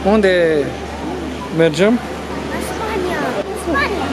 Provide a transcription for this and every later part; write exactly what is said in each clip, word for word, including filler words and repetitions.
Unde mergem? La Spania! Spania!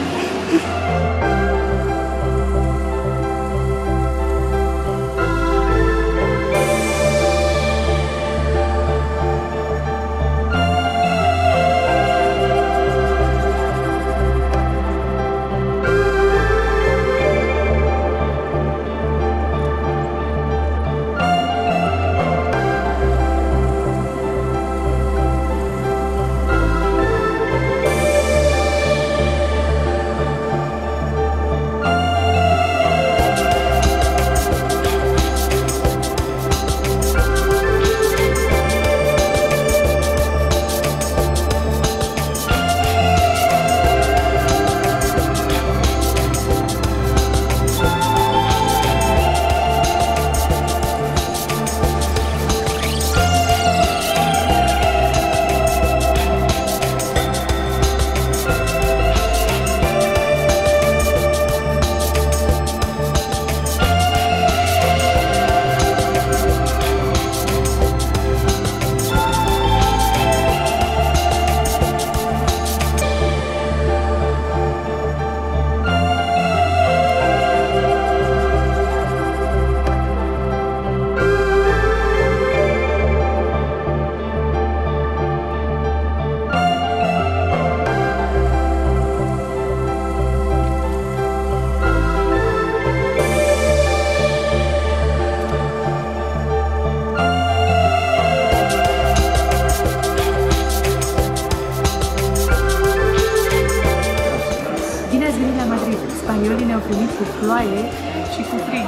Bine ați venit la Madrid! Spaniolii ne-au primit cu ploaie și cu frig.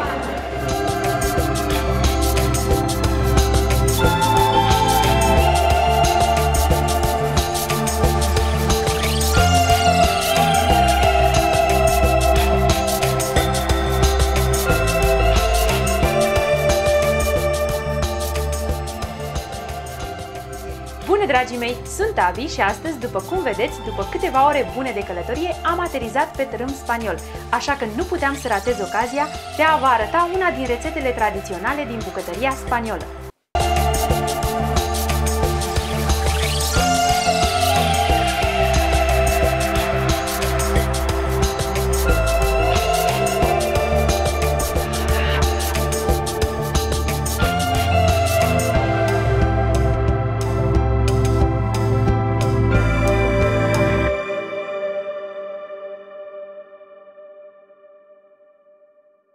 Bună, dragii mei! Sunt Abi și astăzi, după cum vedeți, după câteva ore bune de călătorie, am aterizat pe tărâm spaniol, așa că nu puteam să ratez ocazia de a vă arăta una din rețetele tradiționale din bucătăria spaniolă.